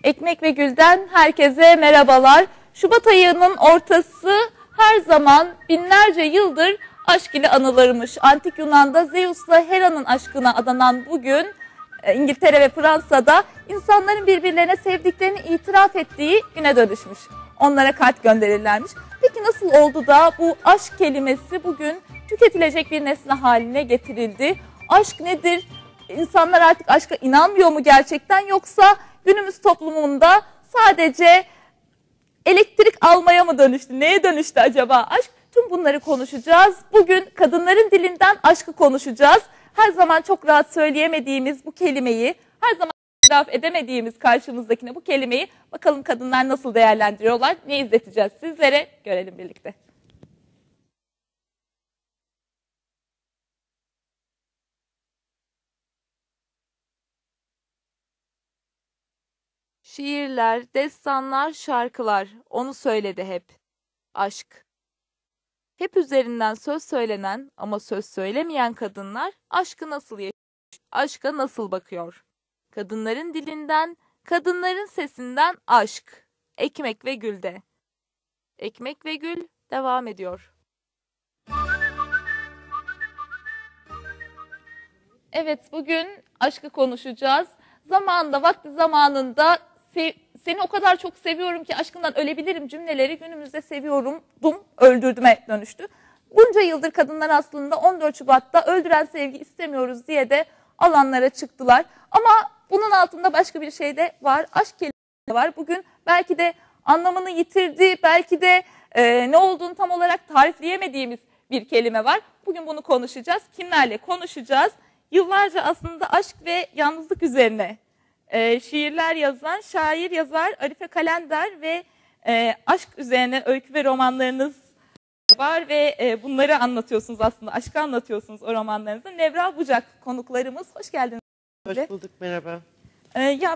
Ekmek ve Gül'den herkese merhabalar. Şubat ayının ortası her zaman binlerce yıldır aşk ile anılırmış. Antik Yunan'da Zeus'la Hera'nın aşkına adanan bugün İngiltere ve Fransa'da insanların birbirlerine sevdiklerini itiraf ettiği güne dönüşmüş. Onlara kart gönderirlermiş. Peki nasıl oldu da bu aşk kelimesi bugün tüketilecek bir nesne haline getirildi? Aşk nedir? İnsanlar artık aşka inanmıyor mu gerçekten, yoksa günümüz toplumunda sadece elektrik almaya mı dönüştü? Neye dönüştü acaba aşk? Tüm bunları konuşacağız. Bugün kadınların dilinden aşkı konuşacağız. Her zaman çok rahat söyleyemediğimiz bu kelimeyi, her zaman itiraf edemediğimiz karşımızdakine bu kelimeyi bakalım kadınlar nasıl değerlendiriyorlar? Ne izleteceğiz sizlere? Görelim birlikte. Şiirler, destanlar, şarkılar onu söyledi hep. Aşk. Hep üzerinden söz söylenen ama söz söylemeyen kadınlar aşkı nasıl yaşıyor? Aşka nasıl bakıyor? Kadınların dilinden, kadınların sesinden aşk. Ekmek ve Gül'de. Ekmek ve Gül devam ediyor. Evet, bugün aşkı konuşacağız. Zamanında, vakti zamanında seni o kadar çok seviyorum ki aşkından ölebilirim cümleleri günümüzde seviyordum, öldürdüme dönüştü. Bunca yıldır kadınlar aslında 14 Şubat'ta öldüren sevgi istemiyoruz diye de alanlara çıktılar. Ama bunun altında başka bir şey de var, aşk kelimesi var. Bugün belki de anlamını yitirdi, belki de ne olduğunu tam olarak tarifleyemediğimiz bir kelime var. Bugün bunu konuşacağız. Kimlerle konuşacağız? Yıllarca aslında aşk ve yalnızlık üzerine şiirler yazan şair yazar Arife Kalender ve aşk üzerine öykü ve romanlarınız var ve bunları anlatıyorsunuz aslında. Aşkı anlatıyorsunuz o romanlarınızda. Nevra Bucak konuklarımız. Hoş geldiniz. Hoş bulduk, merhaba. Ya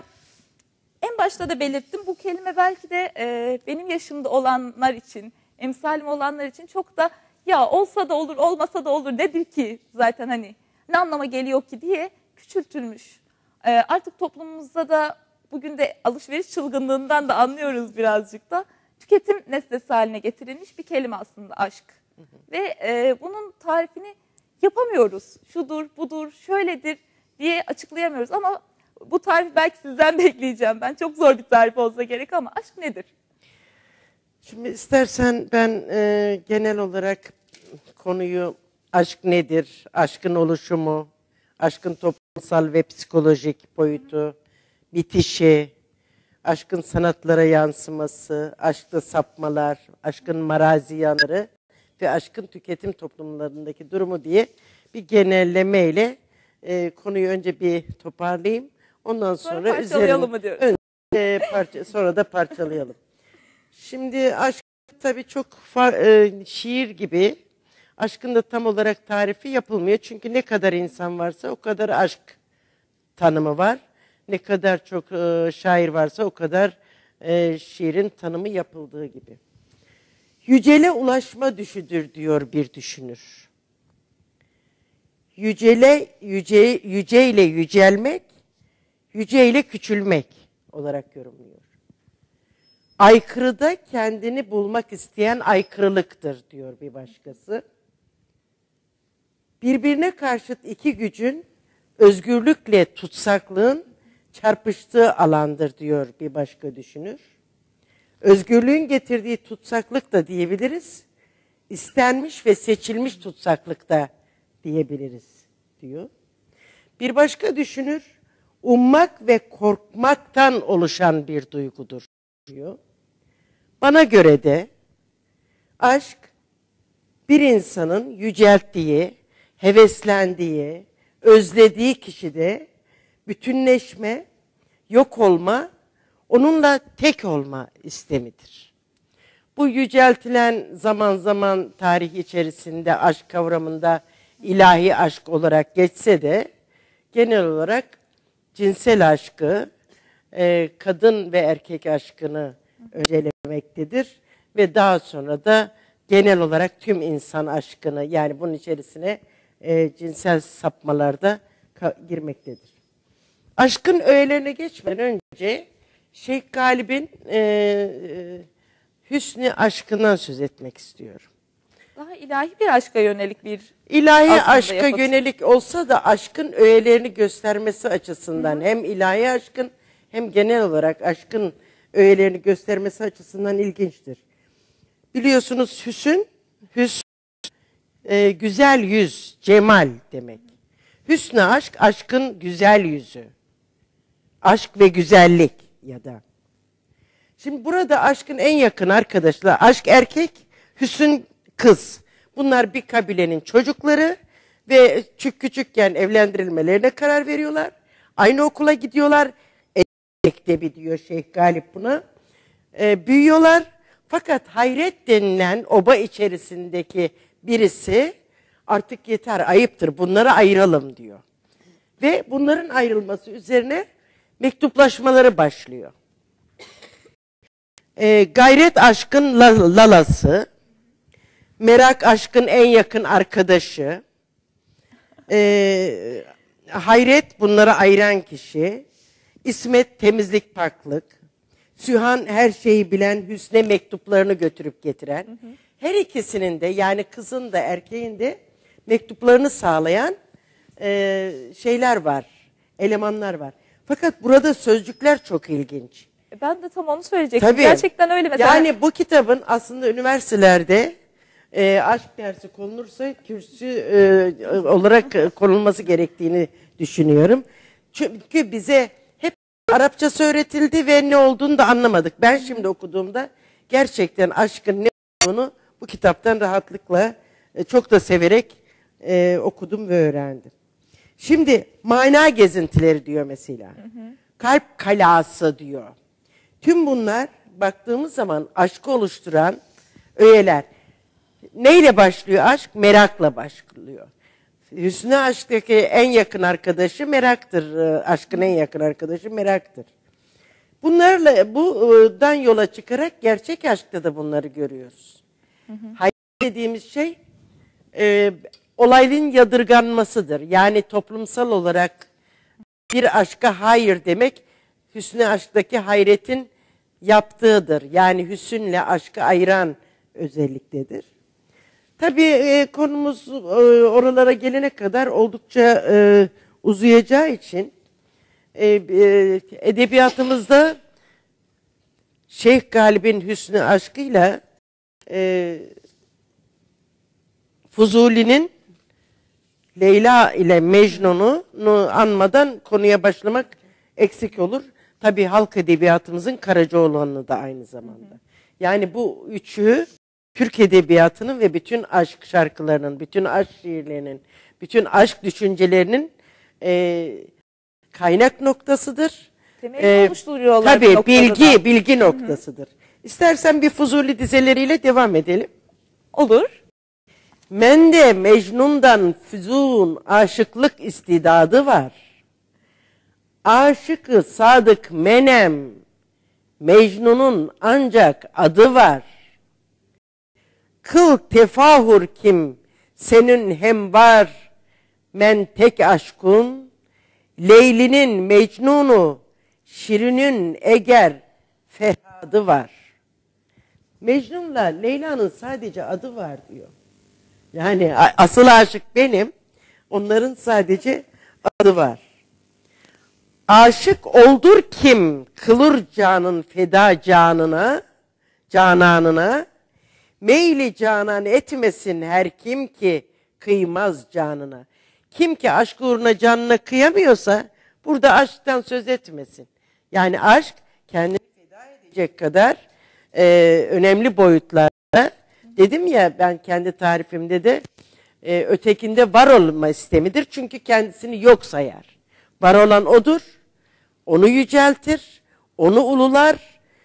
en başta da belirttim, bu kelime belki de benim yaşımda olanlar için, emsalim olanlar için çok da ya olsa da olur, olmasa da olur, nedir ki zaten, hani ne anlama geliyor ki diye küçültülmüş. Artık toplumumuzda da bugün de alışveriş çılgınlığından da anlıyoruz birazcık da. Tüketim nesnesi haline getirilmiş bir kelime aslında aşk. Ve bunun tarifini yapamıyoruz. Şudur, budur, şöyledir diye açıklayamıyoruz. Ama bu tarifi belki sizden bekleyeceğim ben. Çok zor bir tarif olsa gerek ama aşk nedir? Şimdi istersen ben genel olarak konuyu aşk nedir, aşkın oluşumu, aşkın toplumsal ve psikolojik boyutu, bitişi, aşkın sanatlara yansıması, aşkta sapmalar, aşkın marazi yanları ve aşkın tüketim toplumlarındaki durumu diye bir genellemeyle konuyu önce bir toparlayayım. Ondan sonra parçalayalım mı diyoruz? Sonra da parçalayalım. Şimdi aşk tabii çok şiir gibi. Aşkın da tam olarak tarifi yapılmıyor. Çünkü ne kadar insan varsa o kadar aşk tanımı var. Ne kadar çok şair varsa o kadar şiirin tanımı yapıldığı gibi. Yücele ulaşma düşüdür diyor bir düşünür. Yüceyle yücelmek, yüceyle küçülmek olarak yorumluyor. Aykırıda kendini bulmak isteyen aykırılıktır diyor bir başkası. Birbirine karşıt iki gücün özgürlükle tutsaklığın çarpıştığı alandır diyor bir başka düşünür. Özgürlüğün getirdiği tutsaklık da diyebiliriz. İstenmiş ve seçilmiş tutsaklık da diyebiliriz diyor. Bir başka düşünür, ummak ve korkmaktan oluşan bir duygudur diyor. Bana göre de aşk bir insanın yücelttiği, heveslendiği, özlediği kişide bütünleşme, yok olma, onunla tek olma istemidir. Bu yüceltilen zaman zaman tarih içerisinde aşk kavramında ilahi aşk olarak geçse de genel olarak cinsel aşkı, kadın ve erkek aşkını öncelemektedir. Ve daha sonra da genel olarak tüm insan aşkını, yani bunun içerisine cinsel sapmalarda girmektedir. Aşkın öğelerine geçmeden önce Şeyh Galip'in hüsnü aşkından söz etmek istiyorum. Daha ilahi bir aşka yönelik bir İlahi aslında aşka yapıt. yönelik olsa da aşkın öğelerini göstermesi açısından hem ilahi aşkın hem genel olarak aşkın öğelerini göstermesi açısından ilginçtir. Biliyorsunuz hüsn güzel yüz, cemal demek. Hüsnü aşk, aşkın güzel yüzü. Aşk ve güzellik ya da. Şimdi burada aşkın en yakın arkadaşlar, aşk erkek, hüsn kız. Bunlar bir kabilenin çocukları ve küçükken evlendirilmelerine karar veriyorlar. Aynı okula gidiyorlar. Mektebi diyor Şeyh Galip buna. Büyüyorlar. Fakat Hayret denilen oba içerisindeki birisi artık yeter, ayıptır, bunları ayıralım diyor. Ve bunların ayrılması üzerine mektuplaşmaları başlıyor. Gayret aşkın lalası, merak aşkın en yakın arkadaşı, hayret bunları ayıran kişi, İsmet temizlik paklık, Sühan her şeyi bilen, Hüsne mektuplarını götürüp getiren, her ikisinin de yani kızın da erkeğin de mektuplarını sağlayan şeyler var, elemanlar var. Fakat burada sözcükler çok ilginç. Ben de tam onu söyleyecektim. Tabii. Gerçekten öyle mesela. Yani bu kitabın aslında üniversitelerde aşk dersi konulursa kürsü olarak konulması gerektiğini düşünüyorum. Çünkü bize hep Arapçası öğretildi ve ne olduğunu da anlamadık. Ben şimdi okuduğumda gerçekten aşkın ne olduğunu bu kitaptan rahatlıkla çok da severek okudum ve öğrendim. Şimdi mana gezintileri diyor mesela. Kalp kalası diyor. Tüm bunlar baktığımız zaman aşkı oluşturan öğeler. Neyle başlıyor aşk? Merakla başlıyor. Hüsnü aşktaki en yakın arkadaşı meraktır. Aşkın en yakın arkadaşı meraktır. Buradan yola çıkarak gerçek aşkta da bunları görüyoruz. Hayır dediğimiz şey olayın yadırganmasıdır. Yani toplumsal olarak bir aşka hayır demek hüsnü aşktaki hayretin yaptığıdır. Yani hüsünle aşkı ayıran özelliktedir. Tabii konumuz oralara gelene kadar oldukça uzayacağı için edebiyatımızda Şeyh Galip'in hüsnü aşkıyla Fuzuli'nin Leyla ile Mecnun'u anmadan konuya başlamak eksik olur. Tabii halk edebiyatımızın Karacaoğlan'ı da aynı zamanda. Yani bu üçü Türk edebiyatının ve bütün aşk şarkılarının, bütün aşk şiirlerinin, bütün aşk düşüncelerinin kaynak noktasıdır. Temelini oluşturuyorlar. Tabii bilgi noktasıdır. İstersen bir Fuzuli dizeleriyle devam edelim. Olur. Mende Mecnun'dan füzun aşıklık istidadı var. Aşıkı sadık menem, Mecnun'un ancak adı var. Kıl tefahur kim, senin hem var, men tek aşkun, Leyli'nin Mecnun'u, Şirin'in eğer ferhadı var. Mecnun'la Leyla'nın sadece adı var diyor. Yani asıl aşık benim, onların sadece adı var. Aşık oldur kim, kılır canın feda cananına, meyli canan etmesin her kim ki kıymaz canına. Kim ki aşk uğruna canına kıyamıyorsa burada aşktan söz etmesin. Yani aşk kendini feda edecek kadar önemli boyutlarda. Dedim ya ben kendi tarifimde de ötekinde var olma istemidir. Çünkü kendisini yok sayar. Var olan odur. Onu yüceltir. Onu ulular.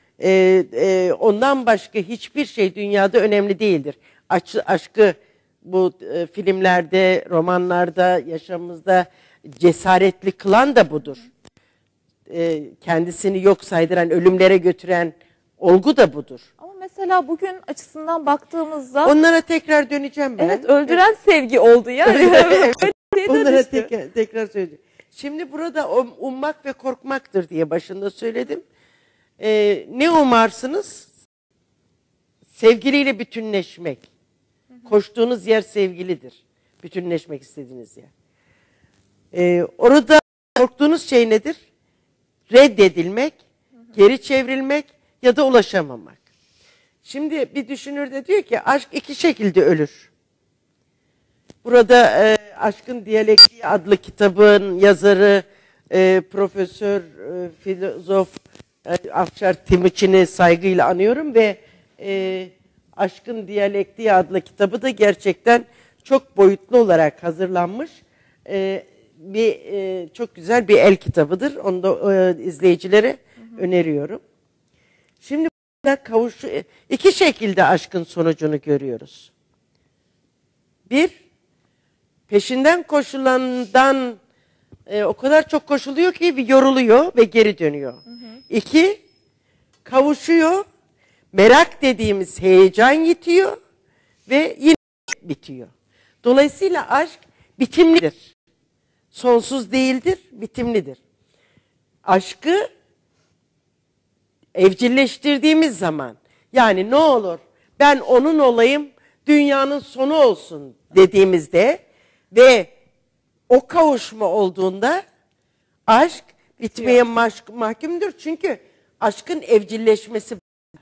Ondan başka hiçbir şey dünyada önemli değildir. Aşkı bu filmlerde, romanlarda, yaşamımızda cesaretli kılan da budur. Kendisini yok saydıran, ölümlere götüren olgu da budur. Ama mesela bugün açısından baktığımızda... Onlara tekrar döneceğim ben. Evet, öldüren sevgi oldu yani. Onlara tekrar söyleyeceğim. Şimdi burada ummak ve korkmaktır diye başında söyledim. Ne umarsınız? Sevgiliyle bütünleşmek. Koştuğunuz yer sevgilidir. Bütünleşmek istediğiniz yer. Orada korktuğunuz şey nedir? Reddedilmek, geri çevrilmek ya da ulaşamamak. Şimdi bir düşünür de diyor ki aşk iki şekilde ölür. Burada Aşkın Diyalektiği adlı kitabın yazarı Profesör Filozof Afşar Timuçin'i saygıyla anıyorum ve Aşkın Diyalektiği adlı kitabı da gerçekten çok boyutlu olarak hazırlanmış. Çok güzel bir el kitabıdır. Onu da izleyicilere öneriyorum. Şimdi burada iki şekilde aşkın sonucunu görüyoruz. Bir, peşinden koşulandan o kadar çok koşuluyor ki yoruluyor ve geri dönüyor. İki, kavuşuyor, merak dediğimiz heyecan yitiyor ve yine bitiyor. Dolayısıyla aşk bitimlidir. Sonsuz değildir, bitimlidir. Aşkı evcilleştirdiğimiz zaman, yani ne olur ben onun olayım, dünyanın sonu olsun dediğimizde ve o kavuşma olduğunda aşk bitmeye mahkumdur. Çünkü aşkın evcilleşmesi var.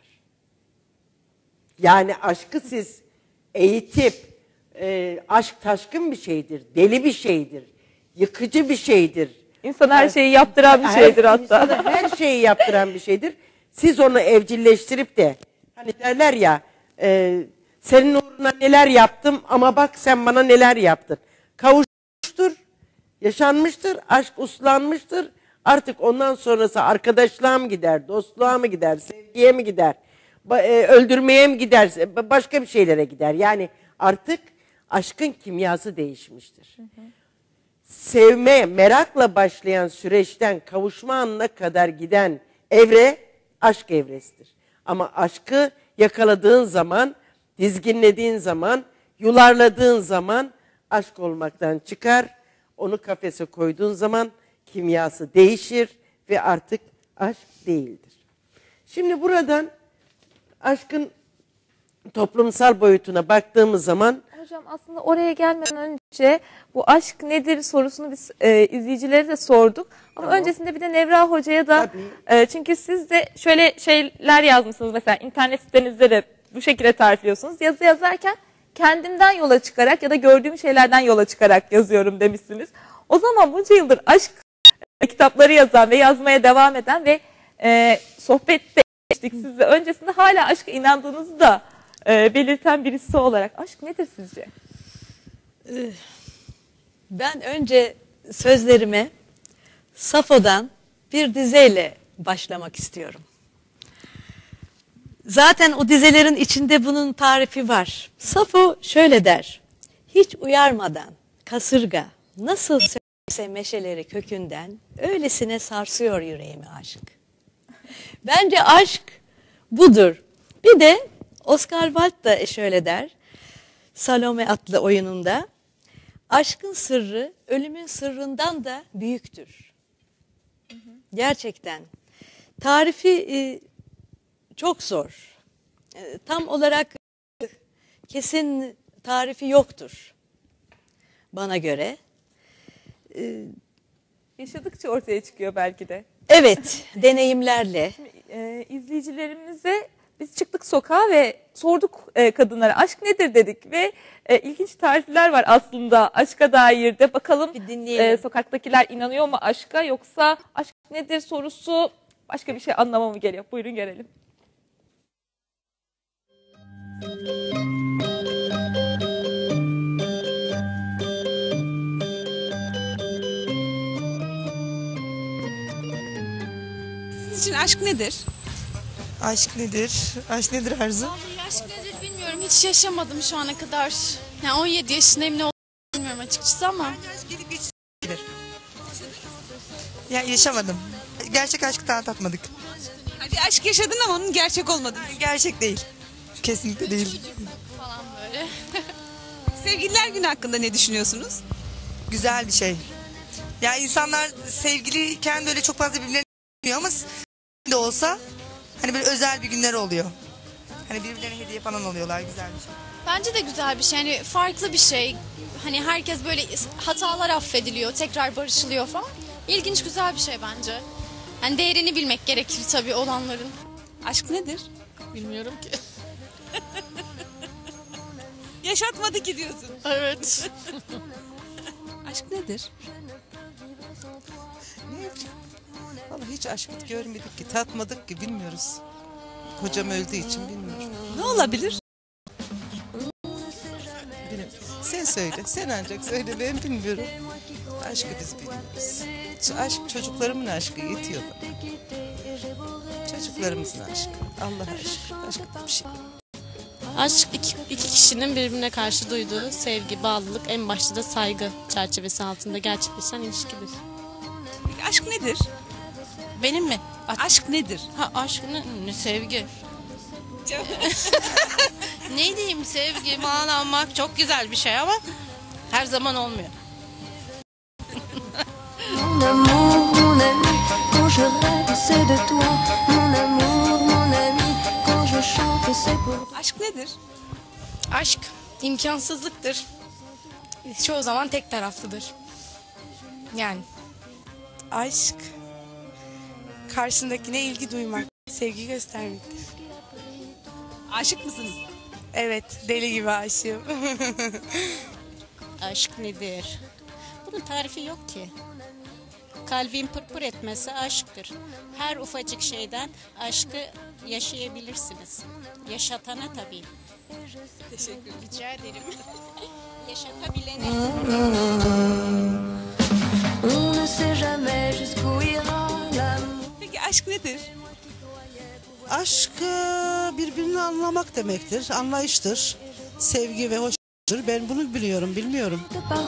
Yani aşkı siz eğitip, aşk taşkın bir şeydir, deli bir şeydir, yıkıcı bir şeydir. İnsan her şeyi yaptıran bir şeydir hatta. Her şeyi yaptıran bir şeydir. Siz onu evcilleştirip de hani derler ya senin uğruna neler yaptım ama bak sen bana neler yaptın. Kavuşmuştur, yaşanmıştır, aşk uslanmıştır. Artık ondan sonrası arkadaşlığa mı gider, dostluğa mı gider, sevgiye mi gider, öldürmeye mi gider, başka bir şeylere gider. Yani artık aşkın kimyası değişmiştir. Sevme, merakla başlayan süreçten kavuşma anına kadar giden evre aşk evresidir. Ama aşkı yakaladığın zaman, dizginlediğin zaman, yularladığın zaman aşk olmaktan çıkar. Onu kafese koyduğun zaman kimyası değişir ve artık aşk değildir. Şimdi buradan aşkın toplumsal boyutuna baktığımız zaman... Hocam aslında oraya gelmeden önce bu aşk nedir sorusunu biz izleyicilere de sorduk. Ama tamam. Öncesinde bir de Nevra Hoca'ya da çünkü siz de şöyle şeyler yazmışsınız mesela internet sitenizde de bu şekilde tarifliyorsunuz. Yazı yazarken kendimden yola çıkarak ya da gördüğüm şeylerden yola çıkarak yazıyorum demişsiniz. O zaman bunca yıldır aşk kitapları yazan ve yazmaya devam eden ve sohbette geçtik sizle öncesinde hala aşka inandığınızı da belirten birisi olarak aşk nedir sizce? Ben önce sözlerime Safo'dan bir dizeyle başlamak istiyorum. Zaten o dizelerin içinde bunun tarifi var. Safo şöyle der: hiç uyarmadan kasırga nasıl sökse meşeleri kökünden öylesine sarsıyor yüreğimi aşk. Bence aşk budur. Bir de Oscar Wilde da şöyle der, Salome adlı oyununda, aşkın sırrı ölümün sırrından da büyüktür. Gerçekten. Tarifi çok zor. Tam olarak kesin tarifi yoktur bana göre. Yaşadıkça ortaya çıkıyor belki de. Evet, deneyimlerle. İzleyicilerimize biz çıktık sokağa ve sorduk kadınlara aşk nedir dedik ve ilginç tarifler var aslında aşka dair de. Bakalım sokaktakiler inanıyor mu aşka yoksa aşk nedir sorusu başka bir şey anlama mı geliyor? Buyurun görelim. Sizin için aşk nedir? Aşk nedir? Aşk nedir Arzu? Vallahi aşk nedir bilmiyorum. Hiç yaşamadım şu ana kadar. Yani 17 yaşındayım, ne olduğunu bilmiyorum açıkçası ama. Aşk gidip geçilir. Ya yaşamadım. Gerçek aşkı tatmadık. Bir aşk yaşadın ama onun gerçek olmadı. Gerçek değil. Kesinlikle değil. Falan böyle. Sevgililer Günü hakkında ne düşünüyorsunuz? Güzel bir şey. Ya insanlar sevgiliyken böyle çok fazla birbirlerine bilmiyor ama de olsa Hani böyle özel bir günler oluyor. Hani birbirlerine hediye falan alıyorlar, güzel bir şey. Bence de güzel bir şey. Yani farklı bir şey. Hani herkes böyle hatalar affediliyor, tekrar barışılıyor falan. İlginç, güzel bir şey bence. Yani değerini bilmek gerekir tabii olanların. Aşk nedir? Bilmiyorum ki. Yaşatmadı ki diyorsun. Evet. Aşk nedir? Ne bileyim. Vallahi hiç aşk görmedik ki, tatmadık ki, bilmiyoruz. Kocam öldüğü için bilmiyorum. Ne olabilir? Bilmiyorum. Sen söyle, sen ancak söyle, ben bilmiyorum. Aşkı biz bilmiyoruz. Aşk çocuklarımın aşkı yetiyor bana. Çocuklarımızın aşkı, Allah aşkı, başka bir şey. Aşk iki kişinin birbirine karşı duyduğu sevgi, bağlılık, en başta da saygı çerçevesi altında gerçekleşen ilişkidir. Peki aşk nedir? Benim mi? Aşk nedir? Ha aşk ne? Sevgi. Ne diyeyim, sevgi, bağlanmak çok güzel bir şey ama her zaman olmuyor. Mon amour, mon ami, quand je rêve c'est de toi. Mon amour, mon ami, quand je chante c'est pour. Aşk nedir? Aşk imkansızlıktır. Çoğu zaman tek taraflıdır. Yani Aşk, karşındakine ilgi duymak, sevgi göstermektir. Aşık mısınız? Evet, deli gibi aşığım. Aşk nedir? Bunun tarifi yok ki. Kalbin pırpır etmesi aşktır. Her ufacık şeyden aşkı yaşayabilirsiniz. Yaşatana tabii. Teşekkür ederim. Rica ederim. Yaşatabilene. On ne sait jamais jusqu'où ira l'amour. Peki aşk nedir? Aşk birbirini anlamak demektir, anlayıştır, sevgi ve hoşgörüdür. Ben bunu biliyorum, bilmiyorum.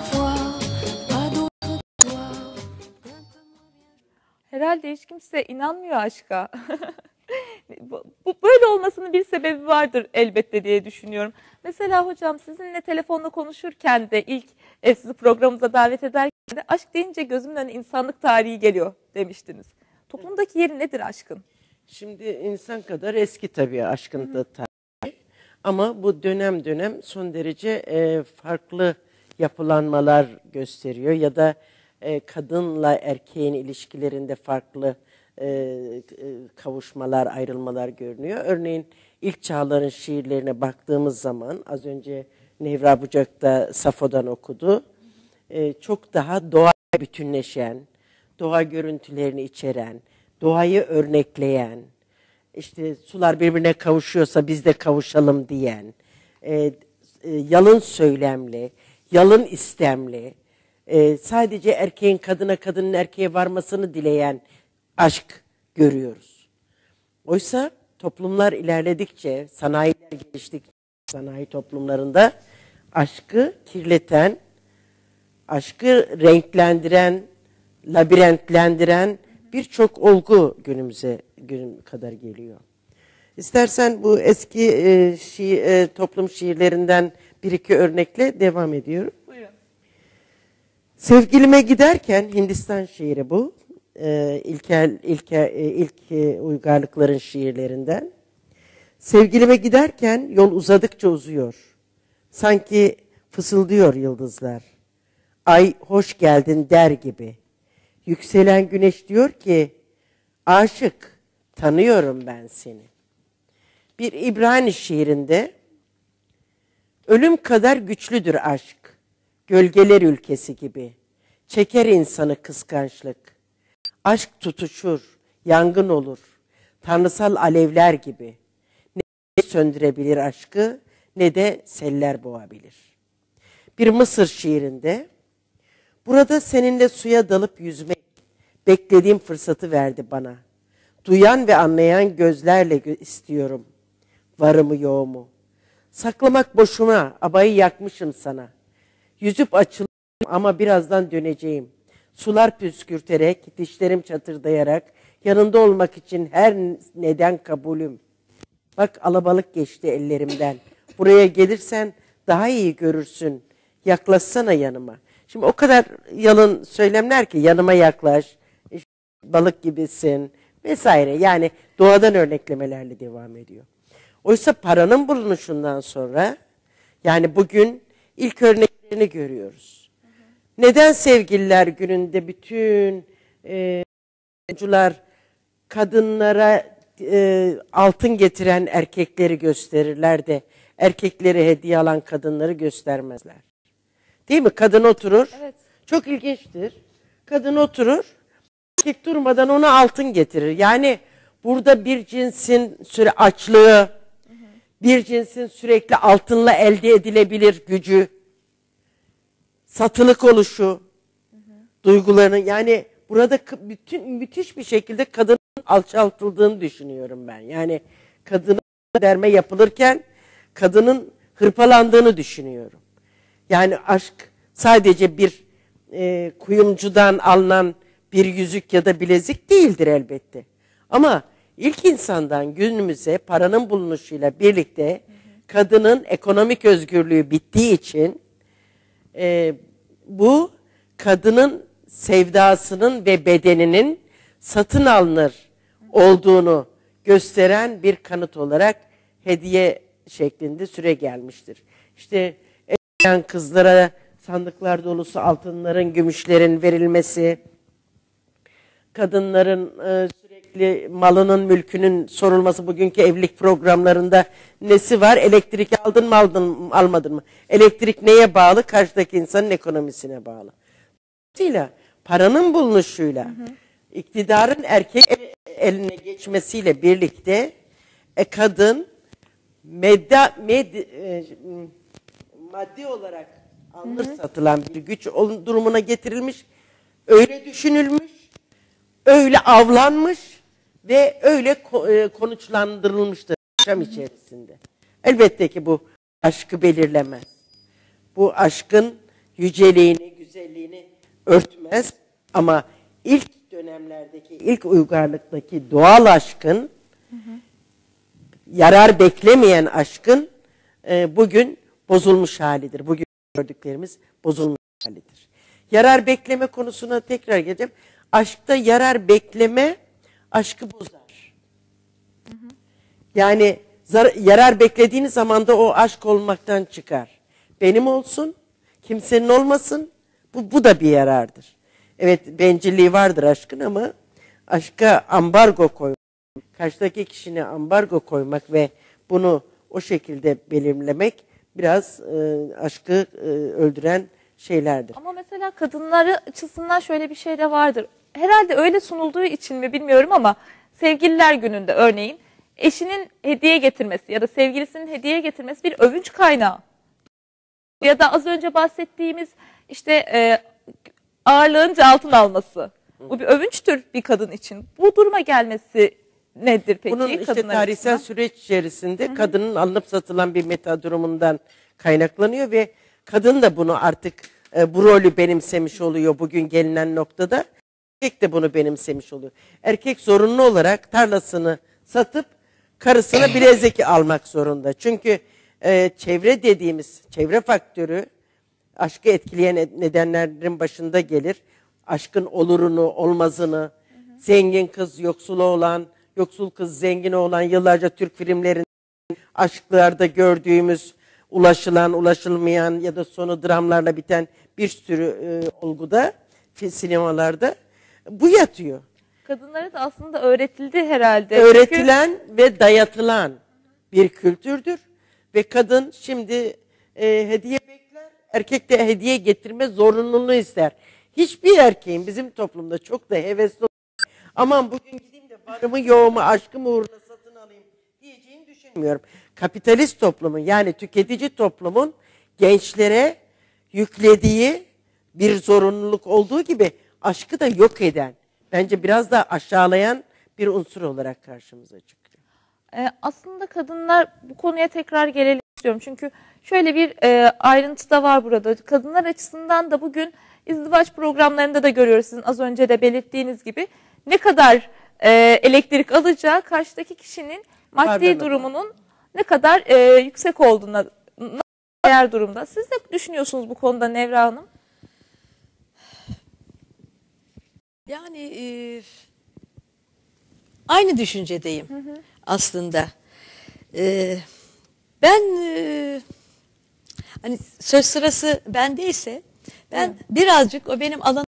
Herhalde hiç kimse inanmıyor aşka. Bu böyle olmasının bir sebebi vardır elbette diye düşünüyorum. Mesela hocam sizinle telefonla konuşurken de ilk sizi programımıza davet ederken de aşk deyince gözümün önüne insanlık tarihi geliyor demiştiniz. Toplumdaki yeri nedir aşkın? Şimdi insan kadar eski tabii aşkın da tarihi. Ama bu dönem dönem son derece farklı yapılanmalar gösteriyor ya da kadınla erkeğin ilişkilerinde farklı kavuşmalar, ayrılmalar görünüyor. Örneğin ilk çağların şiirlerine baktığımız zaman az önce Nevra Bucak da Safo'dan okudu. Çok daha doğayla bütünleşen, doğa görüntülerini içeren, doğayı örnekleyen, işte sular birbirine kavuşuyorsa biz de kavuşalım diyen, yalın söylemli, yalın istemli, sadece erkeğin kadına, kadının erkeğe varmasını dileyen aşk görüyoruz. Oysa toplumlar ilerledikçe, sanayiler geliştikçe, sanayi toplumlarında aşkı kirleten, aşkı renklendiren, labirentlendiren birçok olgu günümüze kadar geliyor. İstersen bu eski toplum şiirlerinden bir iki örnekle devam ediyorum. Buyurun. Sevgilime giderken, Hindistan şiiri bu, ilk uygarlıkların şiirlerinden. Sevgilime giderken yol uzadıkça uzuyor. Sanki fısıldıyor yıldızlar. Ay hoş geldin der gibi. Yükselen güneş diyor ki, aşık, tanıyorum ben seni. Bir İbrani şiirinde, ölüm kadar güçlüdür aşk, gölgeler ülkesi gibi. Çeker insanı kıskançlık. Aşk tutuşur, yangın olur, tanrısal alevler gibi. Ne söndürebilir aşkı, ne de seller boğabilir. Bir Mısır şiirinde, burada seninle suya dalıp yüzmek, beklediğim fırsatı verdi bana. Duyan ve anlayan gözlerle istiyorum, varımı yoğumu. Saklamak boşuna, abayı yakmışım sana. Yüzüp açılıyorum ama birazdan döneceğim. Sular püskürterek, dişlerim çatırdayarak, yanında olmak için her neden kabulüm. Bak alabalık geçti ellerimden. Buraya gelirsen daha iyi görürsün. Yaklaşsana yanıma. Şimdi o kadar yalın söylemler ki yanıma yaklaş, işte balık gibisin, vesaire. Yani doğadan örneklemelerle devam ediyor. Oysa paranın bulunuşundan sonra yani bugün ilk örneklerini görüyoruz. Neden sevgililer gününde bütün oyuncular kadınlara altın getiren erkekleri gösterirler de erkekleri hediye alan kadınları göstermezler? Değil mi? Kadın oturur. Evet. Çok ilginçtir. Kadın oturur. Erkek durmadan ona altın getirir. Yani burada bir cinsin açlığı, bir cinsin sürekli altınla elde edilebilir gücü, satılık oluşu, duygularının yani burada müthiş bir şekilde kadının alçaltıldığını düşünüyorum ben. Yani kadına derme yapılırken kadının hırpalandığını düşünüyorum. Yani aşk sadece bir kuyumcudan alınan bir yüzük ya da bilezik değildir elbette. Ama ilk insandan günümüze paranın bulunuşuyla birlikte kadının ekonomik özgürlüğü bittiği için bu kadının sevdasının ve bedeninin satın alınır olduğunu gösteren bir kanıt olarak hediye şeklinde süre gelmiştir. İşte evlenen kızlara sandıklar dolusu altınların, gümüşlerin verilmesi, kadınların sürekli malının, mülkünün sorulması, bugünkü evlilik programlarında nesi var? Elektrik aldın mı, almadın mı? Elektrik neye bağlı? Karşıdaki insanın ekonomisine bağlı. Dolayısıyla paranın bulunuşuyla, iktidarın erkek eline geçmesiyle birlikte kadın maddi olarak alınır satılan bir güç durumuna getirilmiş, öyle düşünülmüş, öyle avlanmış ve öyle konuşlandırılmıştır yaşam içerisinde. Elbette ki bu aşkı belirlemez. Bu aşkın yüceliğini, güzelliğini örtmez ama ilk dönemlerdeki, ilk uygarlıktaki doğal aşkın, yarar beklemeyen aşkın bugün bozulmuş halidir. Bugün gördüklerimiz bozulmuş halidir. Yarar bekleme konusuna tekrar geleceğim. Aşkta yarar bekleme aşkı bozar. Yani yarar beklediğiniz zaman da o aşk olmaktan çıkar. Benim olsun, kimsenin olmasın, bu da bir yarardır. Evet, bencilliği vardır aşkın ama aşka ambargo koymak, karşıdaki kişine ambargo koymak ve bunu o şekilde belirlemek biraz aşkı öldüren şeylerdir. Ama mesela kadınları açısından şöyle bir şey de vardır. Herhalde öyle sunulduğu için mi bilmiyorum ama sevgililer gününde örneğin eşinin hediye getirmesi ya da sevgilisinin hediye getirmesi bir övünç kaynağı. Ya da az önce bahsettiğimiz işte ağırlığınca altın alması. Bu bir övünçtür bir kadın için. Bu duruma gelmesi nedir peki? Bunun işte tarihsel süreç içerisinde kadının alınıp satılan bir meta durumundan kaynaklanıyor ve kadın da bunu artık bu rolü benimsemiş oluyor bugün gelinen noktada. Erkek de bunu benimsemiş oluyor. Erkek zorunlu olarak tarlasını satıp karısına bilezik almak zorunda. Çünkü çevre dediğimiz çevre faktörü aşkı etkileyen nedenlerin başında gelir. Aşkın olurunu, olmazını, zengin kız yoksul oğlan, yoksul kız zengin oğlan, yıllarca Türk filmlerinde aşklarda gördüğümüz ulaşılan, ulaşılmayan ya da sonu dramlarla biten bir sürü olguda, sinemalarda bu yatıyor. Kadınlara da aslında öğretildi herhalde. Öğretilen ve dayatılan bir kültürdür. Ve kadın şimdi hediye bekler, erkek de hediye getirme zorunluluğunu ister. Hiçbir erkeğin bizim toplumda çok da hevesli aman bugün gideyim de varımı yoğumu aşkımı uğruna satın alayım diyeceğini düşünmüyorum. Kapitalist toplumun yani tüketici toplumun gençlere yüklediği bir zorunluluk olduğu gibi aşkı da yok eden, bence biraz da aşağılayan bir unsur olarak karşımıza çıkıyor. Aslında kadınlar bu konuya tekrar gelelim istiyorum. Çünkü şöyle bir ayrıntı da var burada. Kadınlar açısından da bugün izdivaç programlarında da görüyoruz. Sizin az önce de belirttiğiniz gibi ne kadar elektrik alacağı karşıdaki kişinin maddi durumunun ne kadar yüksek olduğuna değer durumda. Siz ne düşünüyorsunuz bu konuda Nevra Hanım? Yani aynı düşüncedeyim aslında. Ben hani söz sırası bendeyse ben birazcık o benim alanım.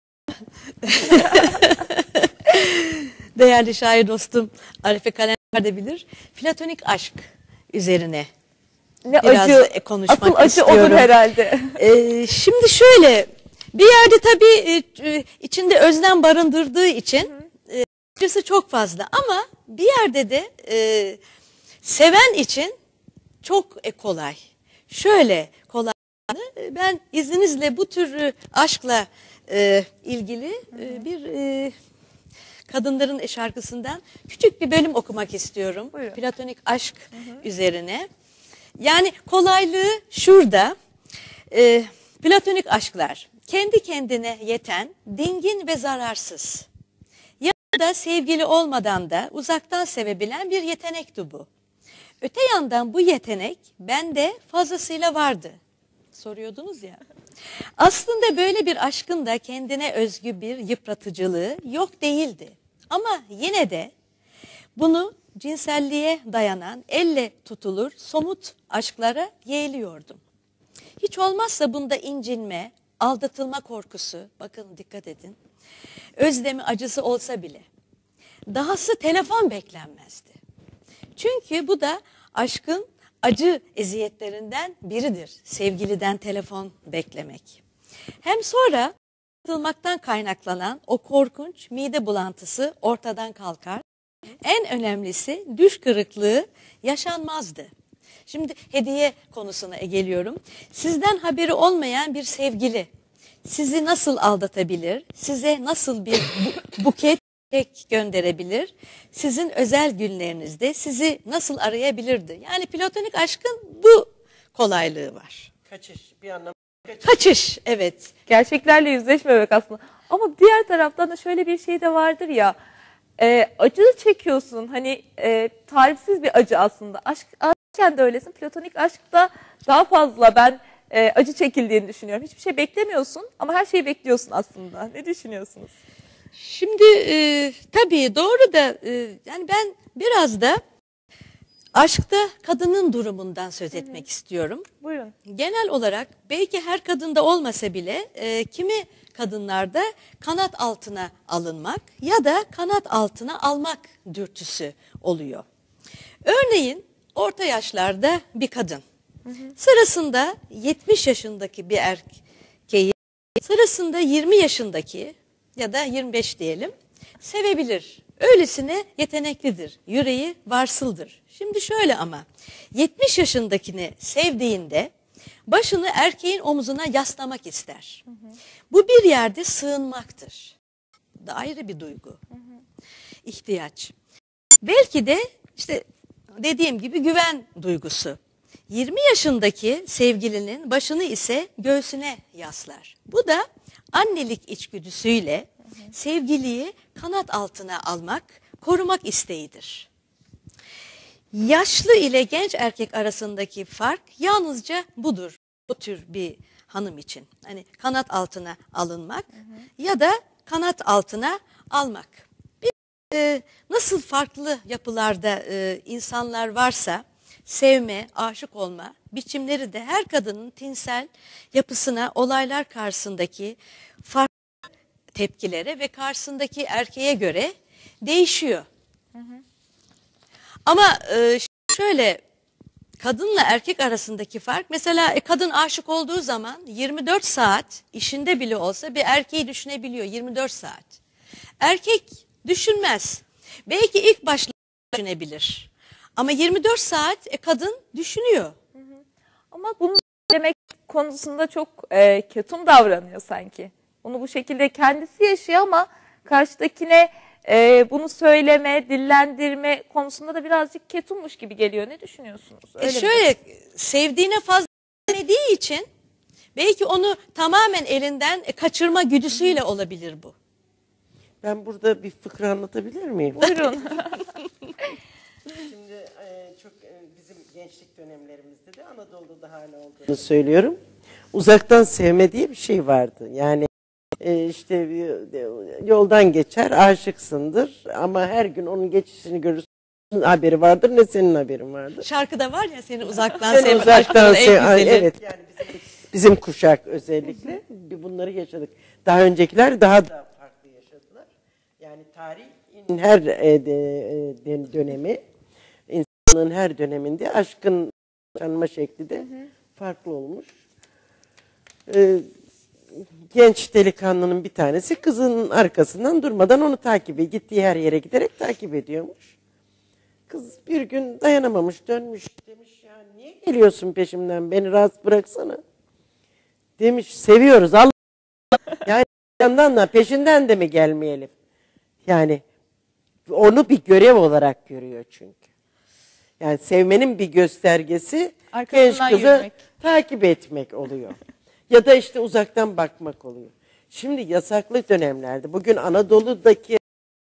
Değerli şair dostum Arife Kalender de bilir. Platonik aşk üzerine Ne biraz acı, konuşmak asıl acı istiyorum. olur herhalde. Şimdi şöyle, bir yerde tabii içinde özlem barındırdığı için acısı çok fazla, ama bir yerde de seven için çok kolay. Şöyle kolay. Ben izninizle bu tür aşkla ilgili bir kadınların şarkısından küçük bir bölüm okumak istiyorum. Buyurun. Platonik aşk üzerine. Yani kolaylığı şurada. Platonik aşklar kendi kendine yeten, dingin ve zararsız. Ya da sevgili olmadan da uzaktan sevebilen bir yetenekti bu. Öte yandan bu yetenek bende fazlasıyla vardı. Soruyordunuz ya. Aslında böyle bir aşkın da kendine özgü bir yıpratıcılığı yok değildi. Ama yine de bunu cinselliğe dayanan, elle tutulur somut aşklara yeğliyordum. Hiç olmazsa bunda incinme, aldatılma korkusu, bakın dikkat edin, özlemi, acısı olsa bile. Dahası telefon beklenmezdi. Çünkü bu da aşkın acı eziyetlerinden biridir. Sevgiliden telefon beklemek. Hem sonra aldatılmaktan kaynaklanan o korkunç mide bulantısı ortadan kalkar. En önemlisi düş kırıklığı yaşanmazdı. Şimdi hediye konusuna geliyorum. Sizden haberi olmayan bir sevgili sizi nasıl aldatabilir? Size nasıl bir buket kek gönderebilir? Sizin özel günlerinizde sizi nasıl arayabilirdi? Yani platonik aşkın bu kolaylığı var. Kaçış, bir anlamda Kaçış, evet. Gerçeklerle yüzleşmemek aslında. Ama diğer taraftan da şöyle bir şey de vardır ya. Acı çekiyorsun. Hani tarifsiz bir acı aslında. Aşkken de öylesin. Platonik aşkta daha fazla ben acı çekildiğini düşünüyorum. Hiçbir şey beklemiyorsun ama her şeyi bekliyorsun aslında. Ne düşünüyorsunuz? Şimdi tabii doğru da yani ben biraz da aşkta kadının durumundan söz etmek istiyorum. Buyurun. Genel olarak belki her kadında olmasa bile kimi kadınlarda kanat altına alınmak ya da kanat altına almak dürtüsü oluyor. Örneğin orta yaşlarda bir kadın sırasında 70 yaşındaki bir erkeği sırasında 20 yaşındaki ya da 25 diyelim sevebilir. Öylesine yeteneklidir. Yüreği varsıldır. Şimdi şöyle ama 70 yaşındakini sevdiğinde başını erkeğin omzuna yaslamak ister. Bu bir yerde sığınmaktır. Da ayrı bir duygu. İhtiyaç. Belki de işte dediğim gibi güven duygusu. 20 yaşındaki sevgilinin başını ise göğsüne yaslar. Bu da annelik içgüdüsüyle sevgiliyi kanat altına almak, korumak isteğidir. Yaşlı ile genç erkek arasındaki fark yalnızca budur. Bu tür bir hanım için. Hani kanat altına alınmak ya da kanat altına almak. Nasıl farklı yapılarda insanlar varsa sevme, aşık olma biçimleri de her kadının tinsel yapısına, olaylar karşısındaki farklı tepkilere ve karşısındaki erkeğe göre değişiyor. Ama şöyle kadınla erkek arasındaki fark, mesela kadın aşık olduğu zaman 24 saat işinde bile olsa bir erkeği düşünebiliyor 24 saat. Erkek düşünmez. Belki ilk başta düşünebilir. Ama 24 saat kadın düşünüyor. Ama bunu demek konusunda çok ketum davranıyor sanki. Onu bu şekilde kendisi yaşıyor ama karşıdakine bunu söyleme, dillendirme konusunda da birazcık ketummuş gibi geliyor. Ne düşünüyorsunuz? Şöyle sevdiğine fazla demediği için belki onu tamamen elinden kaçırma güdüsüyle olabilir bu. Ben burada bir fıkra anlatabilir miyim? Buyurun. Şimdi çok bizim gençlik dönemlerimizde de Anadolu'da da hala olduğunu söylüyorum. Uzaktan sevme diye bir şey vardı. Yani işte yoldan geçer, aşıksındır ama her gün onun geçişini görürsün, haberi vardır, ne senin haberin vardır. Şarkıda var ya, seni uzaktan Seni sev, uzaktan aşkın en sev. güzeli. Evet, yani bizim kuşak özellikle bunları yaşadık. Daha öncekiler daha da farklı yaşadılar. Yani tarihin her dönemi, insanlığın her döneminde aşkın yaşanma şekli de farklı olmuş. Genç delikanlının bir tanesi kızının arkasından durmadan onu gittiği her yere giderek takip ediyormuş. Kız bir gün dayanamamış, dönmüş, demiş ya niye geliyorsun peşimden, beni rahat bıraksana. Demiş seviyoruz Allah. Yani yandan da peşinden de mi gelmeyelim? Yani onu bir görev olarak görüyor çünkü. Yani sevmenin bir göstergesi genç kızı yürümek, takip etmek oluyor. Ya da işte uzaktan bakmak oluyor. Şimdi yasaklı dönemlerde bugün Anadolu'daki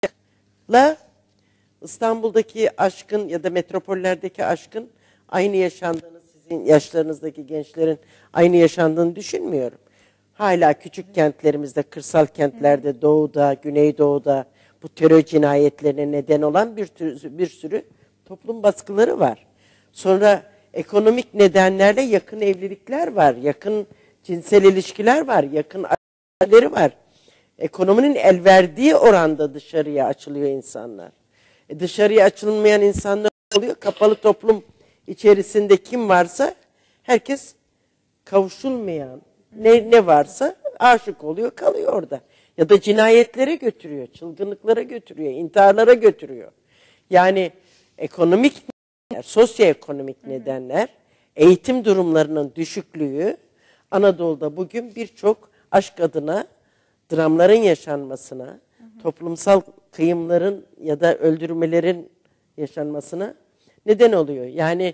İstanbul'daki aşkın ya da metropollerdeki aşkın aynı yaşandığını, sizin yaşlarınızdaki gençlerin aynı yaşandığını düşünmüyorum. Hala küçük kentlerimizde, kırsal kentlerde, doğuda, güneydoğuda bu terör cinayetlerine neden olan bir sürü toplum baskıları var. Sonra ekonomik nedenlerle yakın evlilikler var, yakın cinsel ilişkiler var, yakın aileleri var. Ekonominin el verdiği oranda dışarıya açılıyor insanlar. Dışarıya açılmayan insanlar oluyor. Kapalı toplum içerisinde kim varsa herkes kavuşulmayan ne varsa aşık oluyor, kalıyor orada. Ya da cinayetlere götürüyor, çılgınlıklara götürüyor, intiharlara götürüyor. Yani ekonomik nedenler, sosyoekonomik nedenler, eğitim durumlarının düşüklüğü Anadolu'da bugün birçok aşk adına dramların yaşanmasına, toplumsal kıyımların ya da öldürmelerin yaşanmasına neden oluyor. Yani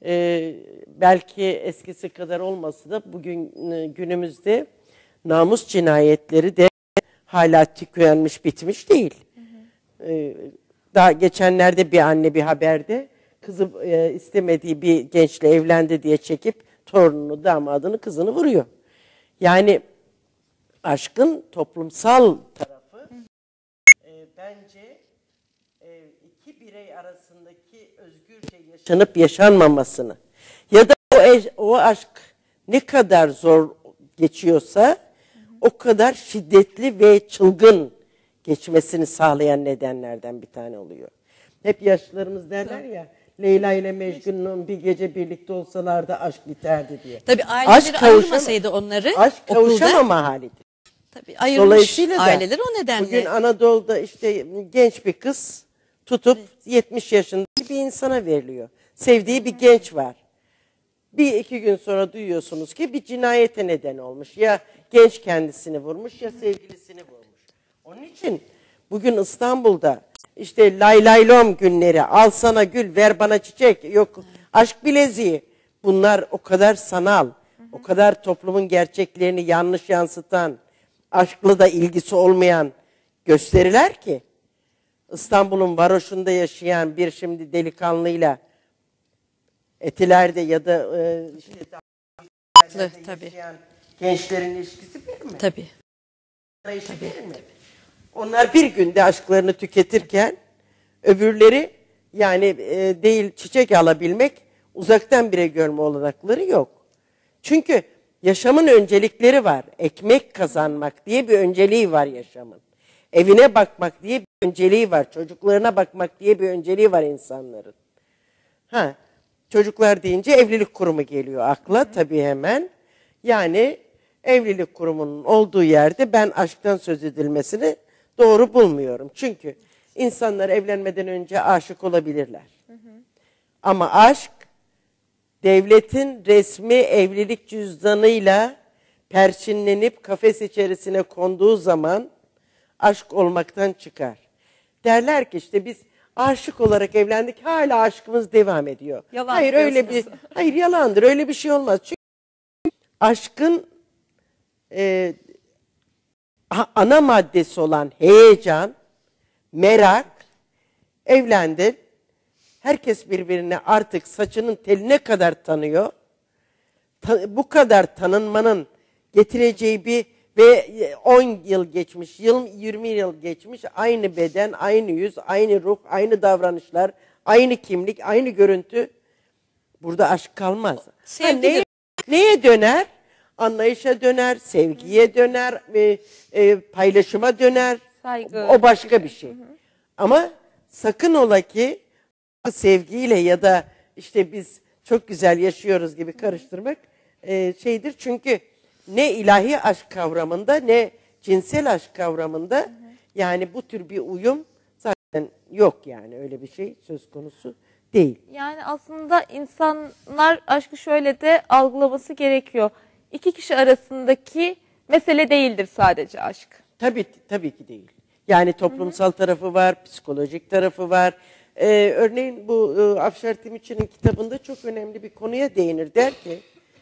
belki eskisi kadar olmasa da bugün günümüzde namus cinayetleri de hala tükenmiş bitmiş değil. Daha geçenlerde bir anne bir haberde kızı istemediği bir gençle evlendi diye çekip torununu, damadını, kızını vuruyor. Yani aşkın toplumsal tarafı bence iki birey arasındaki özgürce yaşanıp yaşanmamasını ya da o aşk ne kadar zor geçiyorsa o kadar şiddetli ve çılgın geçmesini sağlayan nedenlerden bir tane oluyor. Hep yaşlılarımız derler ya, Leyla ile Mecnun'un bir gece birlikte olsalardı aşk biterdi diye. Tabii aileleri ayırmasaydı onları aşk okulda, kavuşamama halidir. tabii ayırmış Dolayısıyla da aileleri o nedenle. bugün Anadolu'da işte genç bir kız tutup 70 yaşındaki bir insana veriliyor. Sevdiği bir genç var. Bir iki gün sonra duyuyorsunuz ki bir cinayete neden olmuş. Ya genç kendisini vurmuş ya sevgilisini vurmuş. Onun için bugün İstanbul'da işte lay lay lom günleri, al sana gül, ver bana çiçek, yok aşk bileziği. Bunlar o kadar sanal, o kadar toplumun gerçeklerini yanlış yansıtan, aşkla da ilgisi olmayan gösteriler ki İstanbul'un varoşunda yaşayan bir şimdi delikanlıyla Etiler'de ya da tabii. yaşayan gençlerin ilişkisi bir mi? Tabii. Bir mi? Onlar bir günde aşklarını tüketirken öbürleri yani değil çiçek alabilmek, uzaktan bile görme olanakları yok. Çünkü yaşamın öncelikleri var. Ekmek kazanmak diye bir önceliği var yaşamın. Evine bakmak diye bir önceliği var. Çocuklarına bakmak diye bir önceliği var insanların. Çocuklar deyince evlilik kurumu geliyor akla tabii hemen. Yani evlilik kurumunun olduğu yerde ben aşktan söz edilmesini doğru bulmuyorum. Çünkü insanlar evlenmeden önce aşık olabilirler. Ama aşk devletin resmi evlilik cüzdanıyla perçinlenip kafes içerisine konduğu zaman aşk olmaktan çıkar. Derler ki işte biz aşık olarak evlendik, hala aşkımız devam ediyor. Yalan hayır öyle diyorsunuz. hayır yalandır, öyle bir şey olmaz. Çünkü aşkın ana maddesi olan heyecan, merak, evlendi. Herkes birbirini artık saçının teline kadar tanıyor. Bu kadar tanınmanın getireceği bir Ve 10 yıl geçmiş, 20 yıl geçmiş, aynı beden, aynı yüz, aynı ruh, aynı davranışlar, aynı kimlik, aynı görüntü. Burada aşk kalmaz. Neye döner? Anlayışa döner, sevgiye döner, paylaşıma döner. Saygı. O başka bir şey. Ama sakın ola ki sevgiyle ya da işte biz çok güzel yaşıyoruz gibi karıştırmak şeydir. Çünkü ne ilahi aşk kavramında ne cinsel aşk kavramında yani bu tür bir uyum zaten yok, yani öyle bir şey söz konusu değil. Yani aslında insanlar aşkı şöyle de algılaması gerekiyor. İki kişi arasındaki mesele değildir sadece aşk. Tabii ki değil. Yani toplumsal tarafı var, psikolojik tarafı var. Örneğin bu Afşar Timuçin'in kitabında çok önemli bir konuya değinir. Der ki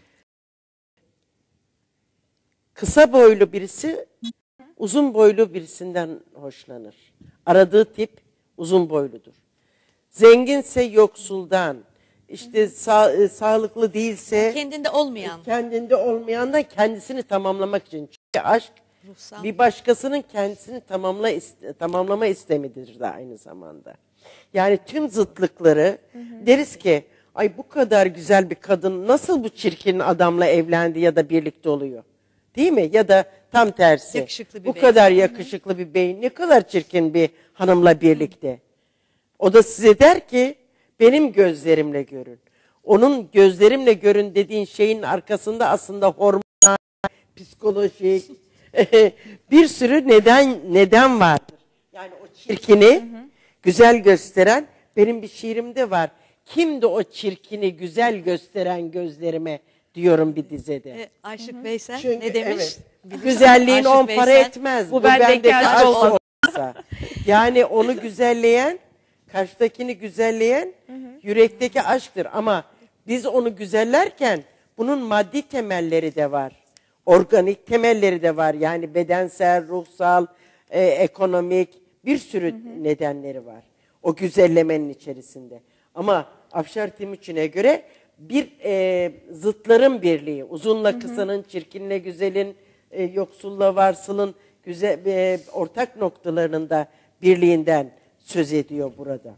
kısa boylu birisi uzun boylu birisinden hoşlanır. Aradığı tip uzun boyludur. Zenginse yoksuldan, işte sağlıklı değilse kendinde olmayandan kendisini tamamlamak için. Çünkü aşk ruhsal, bir başkasının kendisini tamamlama istemidir de aynı zamanda. Yani tüm zıtlıkları deriz ki ay bu kadar güzel bir kadın nasıl bu çirkin adamla evlendi ya da birlikte oluyor. Değil mi? Ya da tam tersi. Bu kadar yakışıklı bir bey ne kadar çirkin bir hanımla birlikte. O da size der ki benim gözlerimle görün. Onun gözlerimle görün dediğin şeyin arkasında aslında hormonal, psikolojik bir sürü neden vardır. Yani o çirkini güzel gösteren benim bir şiirimde var. Kimdi o çirkini güzel gösteren gözlerime diyorum bir dizede. Aşık Veysel Çünkü, ne demiş? Evet, güzelliğin 10 para etmez. Bu bendeki aşk olmazsa. Yani onu güzelleyen, karşıdakini güzelleyen yürekteki aşktır. Ama biz onu güzellerken bunun maddi temelleri de var. Organik temelleri de var. Yani bedensel, ruhsal, ekonomik bir sürü nedenleri var. O güzellemenin içerisinde. Ama Afşar Timuçin'e göre bir zıtların birliği. Uzunla kısanın, çirkinle güzelin, yoksulla varsılın ortak noktalarının da birliğinden söz ediyor burada.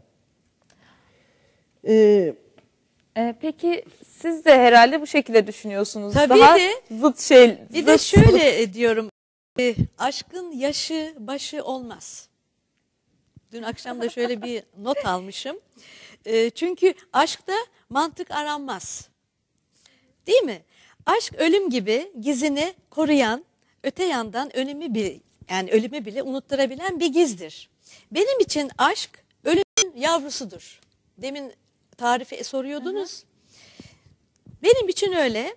Peki siz de herhalde bu şekilde düşünüyorsunuz. Tabii daha de. Zıt şey. Bir de şöyle diyorum. Aşkın yaşı başı olmaz. Dün akşam da şöyle bir not almışım. Çünkü aşkta mantık aranmaz. Değil mi? Aşk ölüm gibi gizini koruyan, öte yandan ölümü bile unutturabilen bir gizdir. Benim için aşk ölümün yavrusudur. Demin tarifi soruyordunuz. Benim için öyle.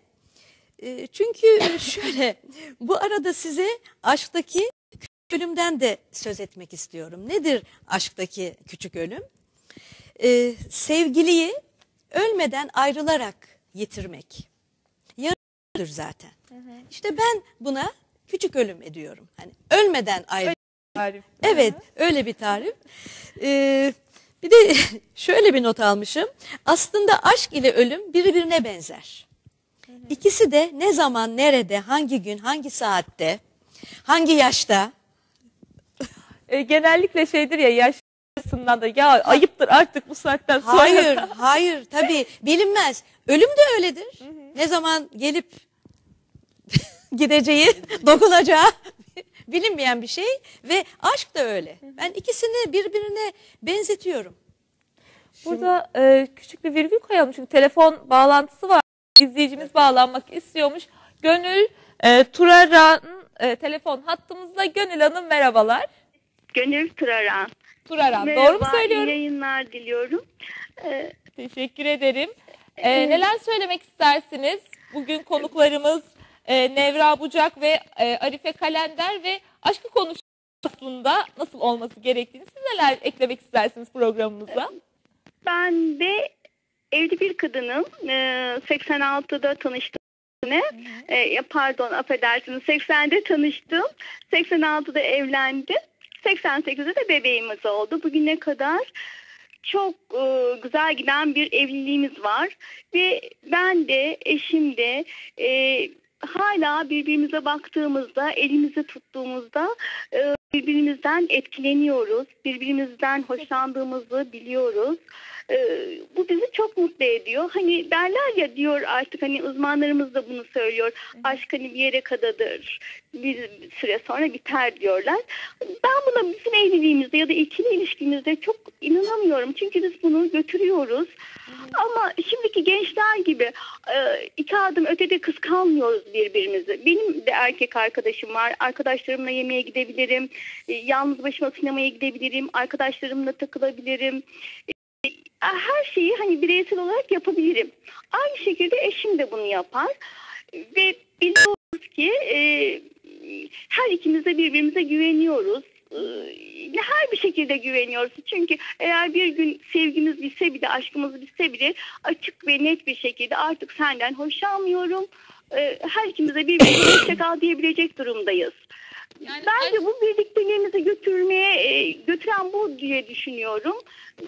Çünkü şöyle, bu arada size aşktaki küçük ölümden de söz etmek istiyorum. Nedir aşktaki küçük ölüm? Sevgiliyi ölmeden ayrılarak yitirmek. Yarıdır zaten. İşte ben buna küçük ölüm ediyorum. Hani ölmeden ayrılmak. Evet, öyle bir tarif. Bir de şöyle bir not almışım. Aslında aşk ile ölüm birbirine benzer. İkisi de ne zaman, nerede, hangi gün, hangi saatte, hangi yaşta? Genellikle şeydir ya, yaşlısından da ya ayıptır artık bu saatten sonra. Hayır tabii bilinmez. Ölüm de öyledir. Ne zaman gelip gideceği, dokunacağı bilinmeyen bir şey ve aşk da öyle. Ben ikisini birbirine benzetiyorum. Burada küçük bir virgül koyalım çünkü telefon bağlantısı var. İzleyicimiz bağlanmak istiyormuş. Gönül Turaran'ın telefon hattımızda. Gönül Hanım merhabalar. Gönül Turaran. Merhaba, doğru mu söylüyorum? İyi yayınlar diliyorum. Teşekkür ederim. Neler söylemek istersiniz? Bugün konuklarımız Nevra Bucak ve Arife Kalender ve aşkı konusunda nasıl olması gerektiğini, siz neler eklemek istersiniz programımıza? Ben de evli bir kadınım. 86'da tanıştım. Pardon affedersiniz. 80'de tanıştım. 86'da evlendim. 88'de de bebeğimiz oldu. Bugüne kadar çok güzel giden bir evliliğimiz var. Ve ben de eşim de hala birbirimize baktığımızda, elimizi tuttuğumuzda birbirimizden etkileniyoruz. Birbirimizden hoşlandığımızı biliyoruz. Bu bizi çok mutlu ediyor. Hani derler ya, diyor artık, hani uzmanlarımız da bunu söylüyor. Aşk hani bir yere kadardır. Bir süre sonra biter diyorlar. Ben buna bizim evliliğimizde ya da ikili ilişkimizde çok inanamıyorum. Çünkü biz bunu götürüyoruz. Ama şimdiki gençler gibi iki adım ötede kıskanmıyoruz birbirimizi. Benim de erkek arkadaşım var. Arkadaşlarımla yemeğe gidebilirim. Yalnız başıma sinemaya gidebilirim. Arkadaşlarımla takılabilirim. Her şeyi hani bireysel olarak yapabilirim. Aynı şekilde eşim de bunu yapar. Ve biliyoruz ki her ikimiz de birbirimize güveniyoruz. Her bir şekilde güveniyoruz. Çünkü eğer bir gün sevgimiz bitse bile, aşkımız bitse bile açık ve net bir şekilde artık senden hoşlanmıyorum. Her ikimize birbirimize hoşça kal diyebilecek durumdayız. Yani bence bu birlikteliğimizi götüren bu diye düşünüyorum.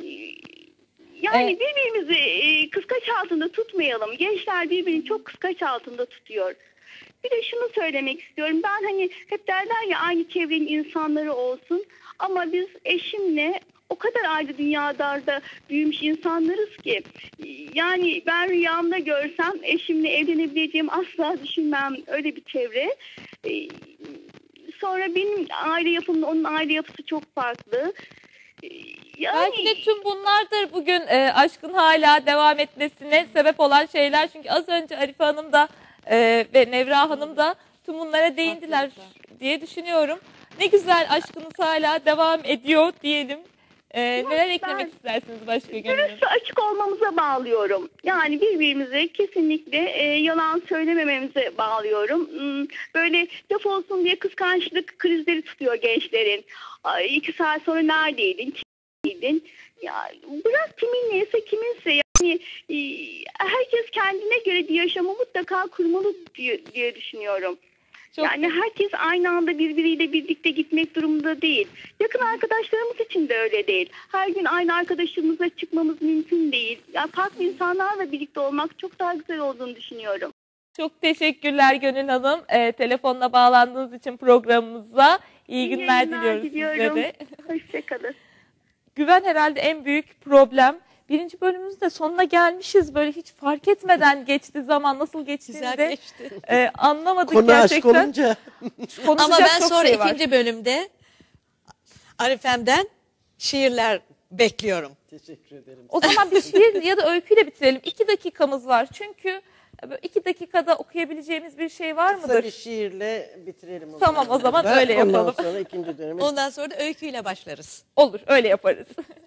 Yani birbirimizi kıskaç altında tutmayalım. Gençler birbirini çok kıskaç altında tutuyor. Bir de şunu söylemek istiyorum. Ben hani hep derler ya, aynı çevrenin insanları olsun. Ama biz eşimle o kadar ayrı dünyalarda büyümüş insanlarız ki. Yani ben rüyamda görsem eşimle evlenebileceğimi asla düşünmem. Öyle bir çevre. Sonra benim aile yapımla onun aile yapısı çok farklı. Yani... Belki de tüm bunlardır bugün aşkın hala devam etmesine sebep olan şeyler. Çünkü az önce Arife Hanım da ve Nevra Hanım da tüm bunlara değindiler diye düşünüyorum. Ne güzel, aşkınız hala devam ediyor diyelim. Neler eklemek istersiniz başka Gönül Hanım? Dürüst açık olmamıza bağlıyorum. Yani birbirimize kesinlikle yalan söylemememize bağlıyorum. Böyle laf olsun diye kıskançlık krizleri tutuyor gençlerin. 2 saat sonra neredeydin? Kimdeydin? Ya bırak kimin neyse kiminse, yani herkes kendine göre bir yaşamı mutlaka kurmalı diye düşünüyorum. Yani herkes aynı anda birbiriyle birlikte gitmek durumunda değil. Yakın arkadaşlarımız için de öyle değil. Her gün aynı arkadaşımızla çıkmamız mümkün değil. Yani farklı insanlarla birlikte olmak çok daha güzel olduğunu düşünüyorum. Çok teşekkürler Gönül Hanım. Telefonla bağlandığınız için programımıza. İyi günler diliyoruz size de. Hoşçakalın. Güven herhalde en büyük problem. Birinci bölümümüzün de sonuna gelmişiz. Böyle hiç fark etmeden geçti zaman. Nasıl geçtiğini de anlamadık konu gerçekten. Konu aşk olunca. Ama ben sonra ikinci bölümde Arifem'den şiirler bekliyorum. Teşekkür ederim. O zaman bir şiir ya da öyküyle bitirelim. 2 dakikamız var. Çünkü 2 dakikada okuyabileceğimiz bir şey var mıdır? Kısa bir şiirle bitirelim. Tamam, o zaman öyle yapalım. Ondan sonra ikinci dönemi. Ondan sonra da öyküyle başlarız. Olur, öyle yaparız.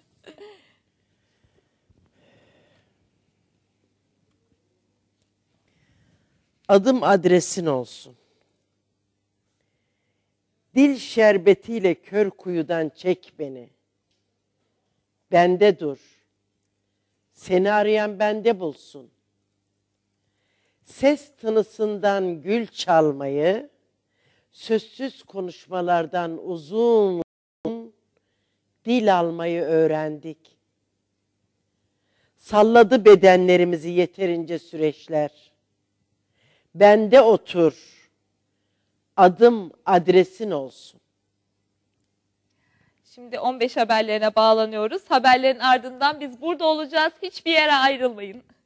Adım adresin olsun. Dil şerbetiyle kör kuyudan çek beni. Bende dur. Seni arayan bende bulsun. Ses tınısından gül çalmayı, sözsüz konuşmalardan uzun dil almayı öğrendik. Salladı bedenlerimizi yeterince süreçler. Bende otur, adım adresin olsun. Şimdi 15 haberlerine bağlanıyoruz. Haberlerin ardından biz burada olacağız. Hiçbir yere ayrılmayın.